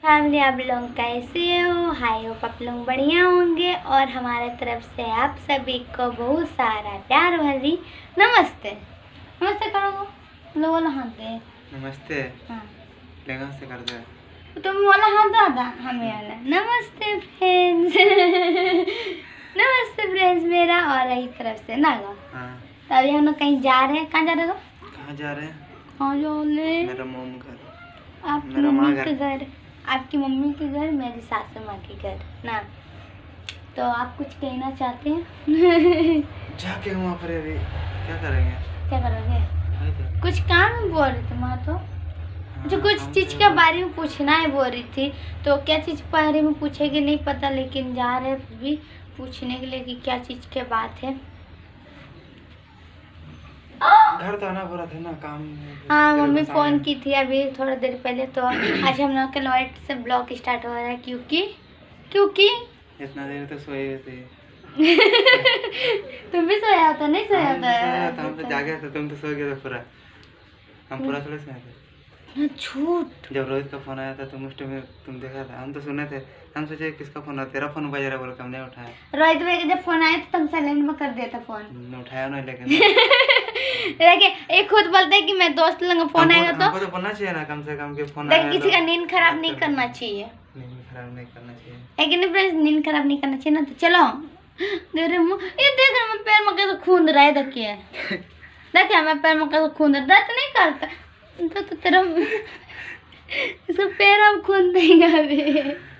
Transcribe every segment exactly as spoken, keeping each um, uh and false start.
Family, आप लोग कैसे हो? हाय होप आप लोग बढ़िया होंगे और हमारे तरफ से आप सभी को बहुत सारा प्यार भरी नमस्ते। नमस्ते करो लोगों वाला हाथ दे। नमस्ते। हाँ लेगा से कर दे। तुम वाला हाथ दादा हमें वाला नमस्ते फ्रेंड्स। नमस्ते फ्रेंड्स मेरा और यही तरफ से ना गो। हाँ। तो अभी हम लोग कहीं जा रहे हैं। कहाँ जा रहे हो? कहाँ जा रहे हैं? कहाँ जा रहे? मेरा मम्मी घर। आपकी मम्मी के घर। आपकी मम्मी के घर, मेरी सासू माँ के घर ना। तो आप कुछ कहना चाहते हैं? जाके वहाँ पर अभी क्या करेंगे? क्या करोगे? तो। कुछ काम में बोल रही थी माँ तो हाँ, जो कुछ चीज़ के बारे में पूछना है बोल रही थी। तो क्या चीज़ के बारे में पूछेगी नहीं पता, लेकिन जा रहे हैं भी पूछने के लिए कि क्या चीज़ के बात है। घर तो आना पड़ा था ना काम। हाँ मम्मी फ़ोन की थी अभी थोड़ा देर पहले। तो आज हम लोग के लॉइट से ब्लॉग स्टार्ट हो रहा है क्योंकि क्योंकि इतना देर तो सोए थे। तुम भी सोया था? नहीं सोया था? हम तो जागे थे, तुम तो सो गए थे पूरा। हम पूरा थोड़े सोए थे। झूठ। जब रोहित का फोन आया था तुम उस टाइम तुम देखा था, हम तो सुने थे। हम सोचे किसका फोन है, तेरा फोन बज रहा बोल के हमने उठाया। रोहित भाई का जब फोन आया तो तुम साइलेंट में कर दिया था फोन। उठाया नहीं लेकिन देखिए एक खुद बोलते हैं कि मैं दोस्त लंग फोन आएगा तो हमको तो बोलना चाहिए ना कम से कम कि फोन आया। किसी का नींद खराब नहीं करना चाहिए। नींद खराब नहीं करना चाहिए। लेकिन फ्रेंड्स नींद खराब नहीं करना चाहिए ना। तो चलो देख रहे मुँह ये देख रहे मैं पैर में कैसे खून रहा है। देखिए देखिए मैं पैर में कैसे खून दर्द नहीं करता तो, तो तेरा इसका पैर अब खून देगा अभी।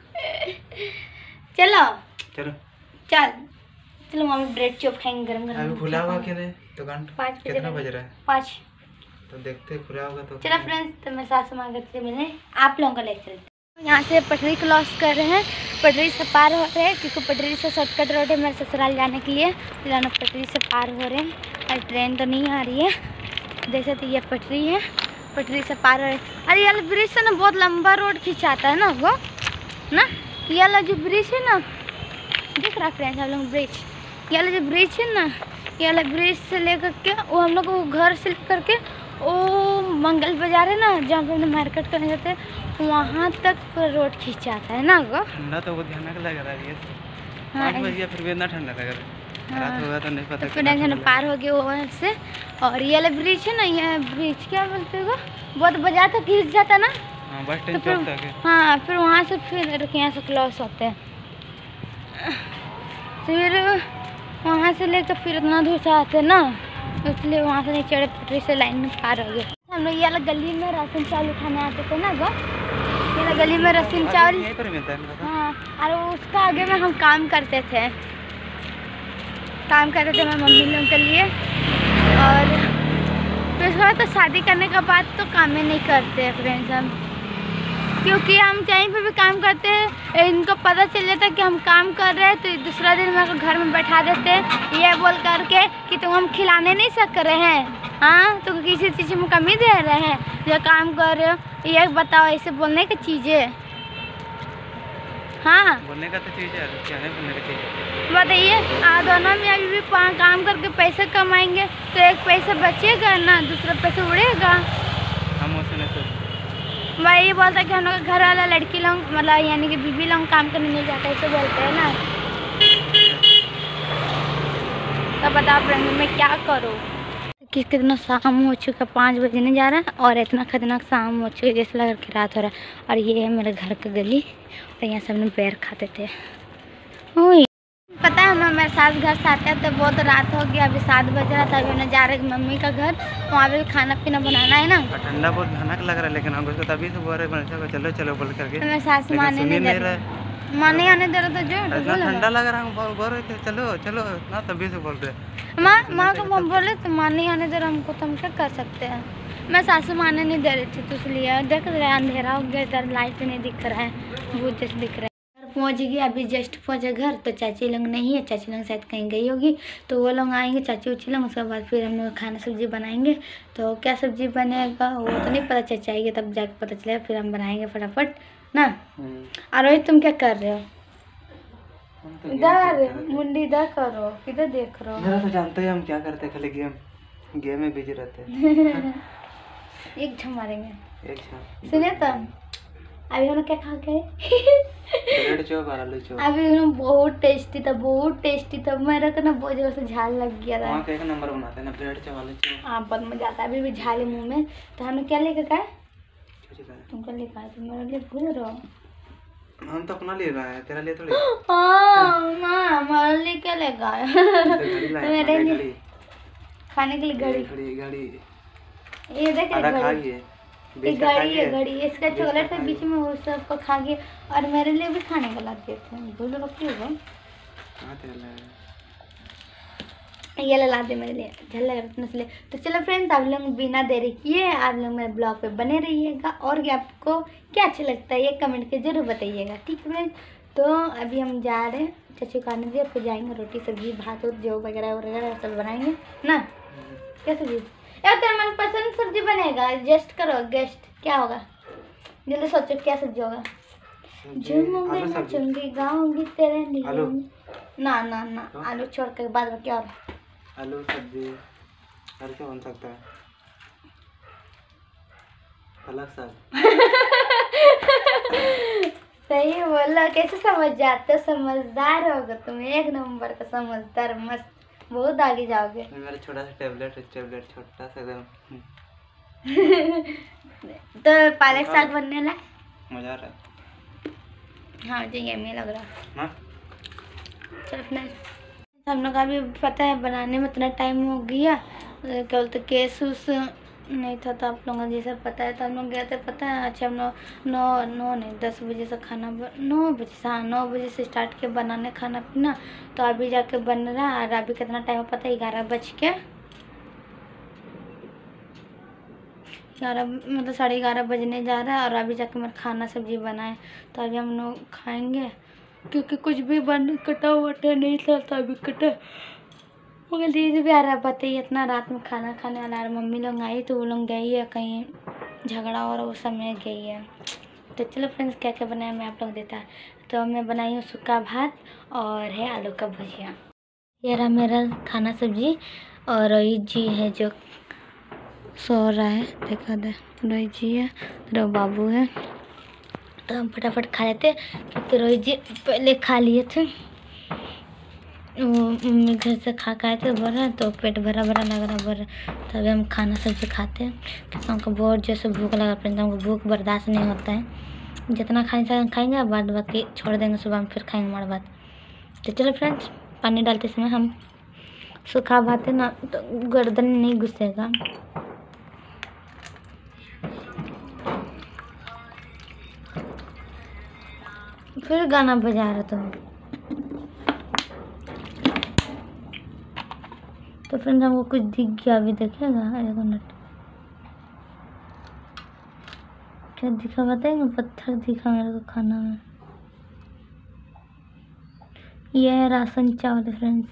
चलो चलो चल चलो मम्मी ब्रेड चॉप खाएंगे गरम गरम। अभी खुला हुआ कि नहीं दुकान? पाँच कितना बज रहा है? पाँच। तो देखते खुला होगा तो। चलो फ्रेंड्स तो मैं सासू माँ घर से मिले आप लोगों को ले चलते। यहाँ से पटरी क्रॉस कर रहे हैं, पटरी से पार हो रहे हैं क्योंकि पटरी से शॉर्टकट रोड है मेरे ससुराल जाने के लिए। फिर पटरी से पार हो रहे हैं और ट्रेन तो नहीं आ रही है। जैसे तो ये पटरी है, पटरी से पार हो रहे हैं। अरे ये ब्रिज से ना बहुत लंबा रोड खिंचाता है ना वो ना। ये वाला जो ब्रिज है ना, दिख रहा फ्रेंड्स आप लोग ब्रिज, ये वाला जो ब्रिज है ना, ये वाला ब्रिज से लेकर के वो हम लोग को घर से लेकर के वो मंगल बाजार है ना जहाँ पे हम मार्केट करने जाते हैं वहाँ तक पूरा रोड खींचाता है ना वो। ठंडा तो बहुत भयानक लग रहा है। हाँ पाँच बजे फिर भी इतना ठंडा लग रहा है। रात होगा तो नहीं पता। तो फिर पार हो गए वहाँ से। और ये वाला ब्रिज है ना, ये ब्रिज क्या बोलते हो बहुत बाजार तक खींच जाता है ना। हाँ बस तो फिर तक। हाँ फिर वहाँ से फिर यहाँ से क्लॉस होते हैं। फिर वहाँ से लेकर फिर इतना दूर से आते हैं ना, इसलिए वहाँ से नहीं चढ़े, पटरी से लाइन में पार हो गए हम लोग। ये वाला गली में राशन चावल उठाने आते थे ना वो, ये वाला गली में राशन चावल। हाँ और उसका आगे में हम काम करते थे काम करते थे मैं मम्मी लोग के लिए। और फिर उसके बाद तो शादी करने के बाद तो काम ही नहीं करते फ्रेंड्स हम, क्योंकि हम कहीं पे भी काम करते हैं इनको पता चल जाता है कि हम काम कर रहे हैं तो दूसरा दिन मेरे को घर में बैठा देते हैं ये बोल करके कि तुम हम खिलाने नहीं सक रहे हैं। हाँ तो किसी चीज़ में कमी दे रहे हैं जो काम कर रहे हो, ये बताओ ऐसे बोलने की चीज़ें। हाँ बोलने का तो चीज़ है, क्या है बोलने का चीज़ बताइए। आ दोनों में अभी भी काम करके पैसे कमाएंगे तो एक पैसा बचेगा ना, दूसरा पैसा उड़ेगा। हम उसने तो वही बोलता कि हम लोग घर वाला लड़की लोग मतलब यानी कि बीबी लोग काम करने नहीं जाता ऐसे बोलते हैं ना। तो बताओ फ्रेंड मैं क्या करूँ कि कितना शाम हो चुका, पाँच बजने जा रहा है और इतना खतरनाक शाम हो चुका जैसे लग कि रात हो रहा है। और ये है मेरे घर का गली और यहाँ सब लोग पैर खाते थे। ओए पता है ना मेरे सास घर से आते थे बहुत रात हो गया, अभी सात बज रहा था। अभी उन्हें जा रहे मम्मी का घर, वहाँ पे खाना पीना बनाना है ना। ठंडा बहुत भयानक लग रहा है लेकिन हमको तभी से बोल रहे चलो चलो बोल करके। मेरे सास माने नहीं दे रहे, माने आने दे रहा था जो ठंडा लग रहा है बोल रहे थे चलो चलो ना, तभी से बोल रहे। माँ माँ को हम बोले तो माँ नहीं आने दे रहा हमको, तो हम क्या कर सकते हैं। मैं सासू माने नहीं दे रही थी तो इसलिए देख रहे हैं अंधेरा हो गया, इधर लाइट नहीं दिख रहा है, बहुत जैसे दिख रहा है। पहुँच गई अभी जस्ट पहुँचे घर तो चाची लोग नहीं है, चाची लोग शायद कहीं गई होगी तो वो लोग आएंगे चाची उची लोग, उसके बाद फिर हम लोग खाना सब्जी बनाएंगे। तो क्या सब्जी बनेगा वो तो नहीं पता, चाची आएगी तब जाके पता चलेगा, फिर हम बनाएंगे फटाफट ना। और रोहित तुम क्या कर रहे हो? इधर मुंडी इधर करो, किधर देख रहे हो? तो जानते हैं हम क्या करते हैं, खाली गेम गेम में बिजी रहते हैं। एक झम मारेंगे एक झम सुने तो अभी हम लोग क्या खा गए? ब्रेड चॉप और आलू चॉप। अभी हम लोग बहुत टेस्टी था, बहुत टेस्टी था। मेरे को ना बहुत जोर से झाल लग गया था। वहाँ का एक नंबर बनाते हैं ना ब्रेड चॉप आलू चॉप। हाँ बहुत मजा आता है। अभी भी झाले मुंह में। तो हमने क्या लेकर गए? तुमको लेकर आए, तुम मेरे लिए भूल रहे हो। हम तो अपना ले रहा है, तेरा लिए थोड़ी। हाँ माँ हमारे लिए क्या लेकर आए? मेरे लिए खाने के लिए घड़ी। घड़ी घड़ी ये देख आधा खा घड़ी, गए, ये घड़ी है घड़ी। इसका चॉकलेट है बीच में, वो सबको खा गए और मेरे लिए भी खाने का ला दिए थे। भूल रहो क्यों हो? कहाँ तेरा लाया? ये ला दे मेरे लिए, झल लग रहा इसलिए। तो चलो फ्रेंड्स, आप लोग बिना देरी किए आप लोग मेरे ब्लॉग पे बने रहिएगा और ये आपको क्या अच्छा लगता है ये कमेंट के जरूर बताइएगा, ठीक है फ्रेंड्स। तो अभी हम जा रहे हैं चाचू खाने दिए, फिर जाएंगे रोटी सब्जी भात और जो वगैरह वगैरह सब बनाएंगे ना। क्या सब्जी यार तेरा मनपसंद सब्जी बनेगा? गेस्ट करो, गेस्ट क्या होगा जल्दी सोचो, क्या सब्जी होगा? झूमूंगी नाचूंगी गाऊंगी तेरे लिए। ना ना ना आलू छोड़ के बाद में क्या होगा? आलू सब्जी और क्या बन सकता है? पालक साग। सही बोला, कैसे समझ जाते हो? समझदार होगा तुम, एक नंबर का समझदार, मस्त, बहुत आगे जाओगे। मेरा छोटा सा टेबलेट है, टेबलेट छोटा सा एकदम। तो पालक साग बनने ला मजा आ रहा है। हाँ मुझे यम्मी लग रहा है। हाँ चल अपने हम लोग अभी पता है बनाने में इतना टाइम हो गया, क्या बोलते केस उस नहीं था। तो आप लोगों को जैसा पता है तो हम लोग गए थे, पता है अच्छा हम लोग नौ नौ नहीं दस बजे से खाना नौ बजे से हाँ नौ बजे से स्टार्ट किया बनाने खाना पीना। तो अभी जाके बन रहा है और अभी कितना टाइम पता है? ग्यारह बज के ग्यारह मतलब साढ़े ग्यारह बजने जा रहा है और अभी जाके मेरा खाना सब्जी बनाए। तो अभी हम लोग खाएंगे क्योंकि कुछ भी बन कटा वटा नहीं था, तो अभी कटा मगर दीदी भी आ रहा है। बताइए इतना रात में खाना खाने वाला और मम्मी लोग आई तो वो लोग गई है कहीं झगड़ा और वो समय गई है। तो चलो फ्रेंड्स क्या क्या बनाया मैं आप लोग देता है। तो मैं बनाई हूँ सूखा भात और है आलू का भुजिया। ये रहा मेरा खाना सब्जी और रोहित जी है जो सो रहा है, देखा दे रोहित जी है, रो बाबू है। तो हम फटाफट खा लेते क्योंकि रोहित जी पहले खा लिए थे, वो मम्मी घर से खा के आए थे भरा, तो पेट भरा भरा लग रहा भरा। तो अभी हम खाना सब्जी खाते हैं क्योंकि हमको बहुत जैसे भूख लगा, फ्रेंड्स हमको भूख बर्दाश्त नहीं होता है। जितना खाने खाएंगे बाद बाकी छोड़ देंगे, सुबह में फिर खाएंगे हमारे बाद। तो चलो फ्रेंड्स पानी डालते समय हम सूखा भात है ना तो गर्दन नहीं घुसेगा। फिर गाना बजा रहे तुम। तो फ्रेंड्स हमको कुछ दिख गया, अभी देखेगा एक मिनट क्या दिखा बताएंगे? पत्थर दिखा मेरे को खाना में। यह है राशन चावल फ्रेंड्स,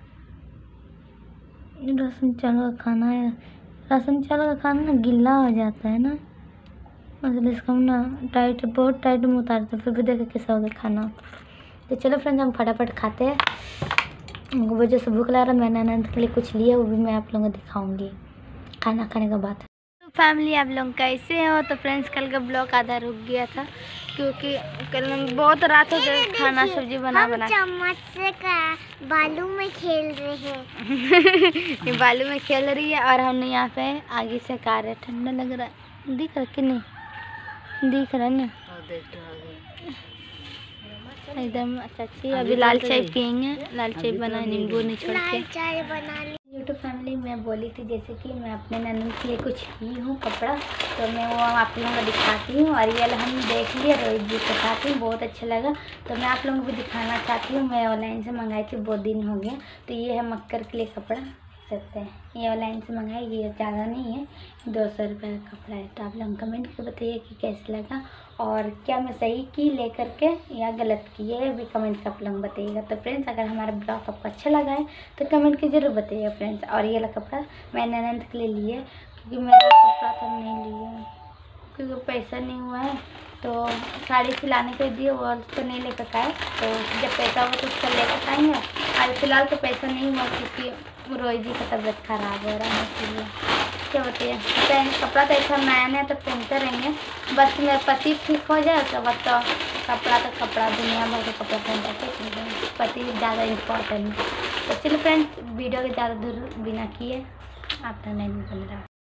राशन चावल का खाना है। राशन चावल का खाना ना गीला हो जाता है ना, मतलब इसको हम ना टाइट बहुत टाइट में उतारते, फिर भी देखो कैसा होगा खाना। तो चलो फ्रेंड्स हम फटाफट खाते हैं। हमको वजह से भूख लग रहा है, मैंने आनंद के लिए कुछ लिया, वो भी मैं आप लोगों को दिखाऊंगी खाना खाने के बाद। तो फैमिली आप लोग कैसे हो? तो फ्रेंड्स कल का ब्लॉग आधा रुक गया था क्योंकि कल हम बहुत रात हो गई खाना सब्जी बना बना चम्मच से बालू में खेल रहे हैं। ये बालू में खेल रही है और हमने यहाँ पे आगे से खा रहे। ठंडा लग रहा है, दिख रहा कि नहीं? दिख रहा है ना एकदम। अच्छा अच्छी अभी लाल चाय पियेंगे, लाल चाय बना नींबू निचोड़ के। चाय बना ली। यूट्यूब फैमिली मैं बोली थी जैसे कि मैं अपने ननद के लिए कुछ ली हूँ कपड़ा, तो मैं वो आप लोगों को दिखाती हूँ। और ये हम देख लिए रोहित जी के साथ ही, बहुत अच्छा लगा, तो मैं आप लोगों को भी दिखाना चाहती हूँ। मैं ऑनलाइन से मंगाई थी, बहुत दिन हो गया। तो ये है मक्कर के लिए कपड़ा, सकते हैं ये ऑनलाइन से मंगाई, ये ज़्यादा नहीं है, दो सौ रुपये का कपड़ा है। तो आप लोग कमेंट करके बताइए कि कैसे लगा और क्या मैं सही की ले करके या गलत की, ये भी कमेंट कर आप लोग बताइएगा। तो फ्रेंड्स अगर हमारा ब्लॉग आपको अच्छा लगा है तो कमेंट के जरूर बताइएगा फ्रेंड्स। और ये वाला कपड़ा मैंने अनंत के लिए लिए क्योंकि मेरा कपड़ा तो नहीं लिया क्योंकि पैसा नहीं हुआ है, तो साड़ी सिलाने के दिए वो तो नहीं लेकर आए, तो जब पैसा हुआ तो उसका लेकर आएंगे। आज फिलहाल तो पैसा नहीं हुआ क्योंकि रोहित जी का तबीयत खराब हो रहा है इसलिए। क्या बताइए, पहन कपड़ा तो ऐसा नया नया तो पहनते रहेंगे, बस मेरा पति ठीक हो जाए उसके बाद तो कपड़ा तो कपड़ा दुनिया भर का कपड़ा पहन जाते, पति ज़्यादा इम्पोर्टेंट। तो चलिए फ्रेंड्स, वीडियो के ज़्यादा दूर बिना किए आप नहीं बन रहा।